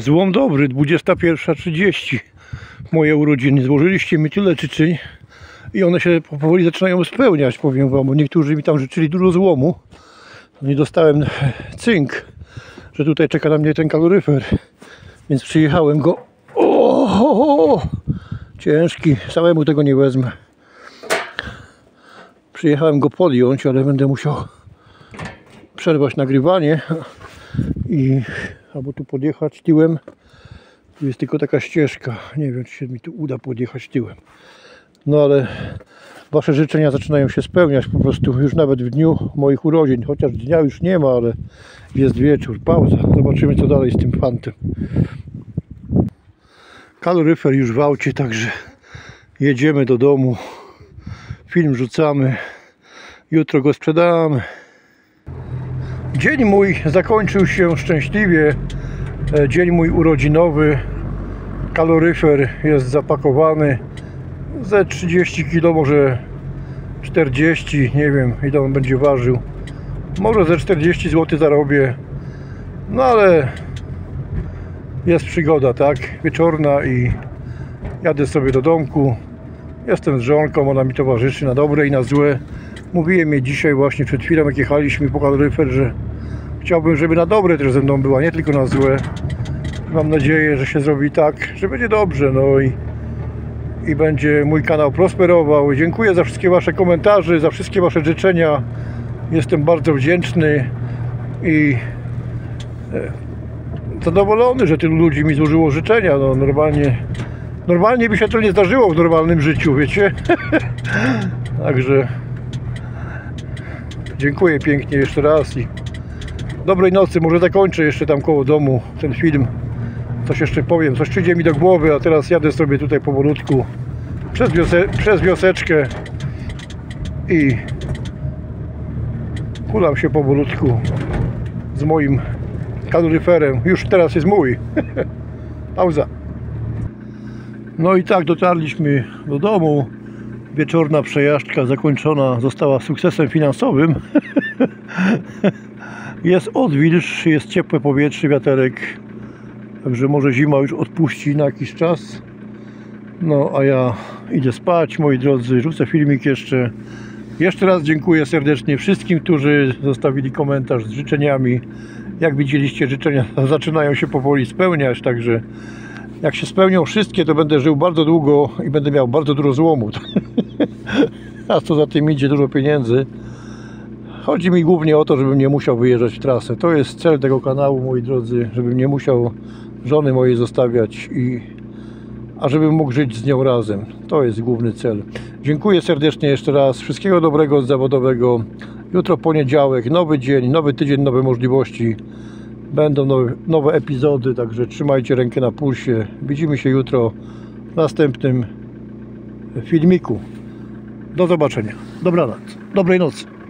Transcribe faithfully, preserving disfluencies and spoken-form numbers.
Złom dobry, dwudziesta pierwsza trzydzieści. Moje urodziny. Złożyliście mi tyle życzeń i one się powoli zaczynają spełniać, powiem wam, bo niektórzy mi tam życzyli dużo złomu. Nie dostałem cynk, że tutaj czeka na mnie ten kaloryfer, więc przyjechałem go. O, ciężki, samemu tego nie wezmę. Przyjechałem go podjąć, ale będę musiał przerwać nagrywanie i albo tu podjechać tyłem. Tu jest tylko taka ścieżka. Nie wiem, czy się mi tu uda podjechać tyłem. No ale wasze życzenia zaczynają się spełniać po prostu już nawet w dniu moich urodzin. Chociaż dnia już nie ma, ale jest wieczór. Pauza. Zobaczymy, co dalej z tym fantem. Kaloryfer już w aucie, także jedziemy do domu. Film rzucamy. Jutro go sprzedamy. Dzień mój zakończył się szczęśliwie. Dzień mój urodzinowy. Kaloryfer jest zapakowany. Ze trzydzieści kilo, może czterdzieści, nie wiem ile on będzie ważył. Może ze czterdzieści złotych zarobię. No ale jest przygoda, tak? Wieczorna i jadę sobie do domku. Jestem z żonką, ona mi towarzyszy na dobre i na złe. Mówiłem jej dzisiaj właśnie przed chwilą, jak jechaliśmy po kaloryfer, że chciałbym, żeby na dobre też ze mną była, nie tylko na złe. Mam nadzieję, że się zrobi tak, że będzie dobrze, no i, i będzie mój kanał prosperował. Dziękuję za wszystkie wasze komentarze, za wszystkie wasze życzenia. Jestem bardzo wdzięczny i zadowolony, że tylu ludzi mi złożyło życzenia. No normalnie, normalnie by się to nie zdarzyło w normalnym życiu, wiecie? Także dziękuję pięknie jeszcze raz i dobrej nocy. Może zakończę jeszcze tam koło domu ten film. Coś jeszcze powiem, coś przyjdzie mi do głowy, a teraz jadę sobie tutaj powolutku przez, wiose przez wioseczkę i kulam się powolutku z moim kaloryferem. Już teraz jest mój. Pauza. No i tak dotarliśmy do domu. Wieczorna przejażdżka zakończona została sukcesem finansowym. Jest odwilż, jest ciepłe powietrze, wiaterek. Także może zima już odpuści na jakiś czas. No a ja idę spać, moi drodzy. Rzucę filmik jeszcze. Jeszcze raz dziękuję serdecznie wszystkim, którzy zostawili komentarz z życzeniami. Jak widzieliście, życzenia zaczynają się powoli spełniać. Także jak się spełnią wszystkie, to będę żył bardzo długo i będę miał bardzo dużo złomu. A co za tym idzie, dużo pieniędzy. Chodzi mi głównie o to, żebym nie musiał wyjeżdżać w trasę. To jest cel tego kanału, moi drodzy, żebym nie musiał żony mojej zostawiać, i, a żebym mógł żyć z nią razem. To jest główny cel. Dziękuję serdecznie jeszcze raz. Wszystkiego dobrego zawodowego. Jutro poniedziałek, nowy dzień, nowy tydzień, nowe możliwości. Będą nowe, nowe epizody, także trzymajcie rękę na pulsie. Widzimy się jutro w następnym filmiku. Do zobaczenia. Dobranoc. Dobrej nocy.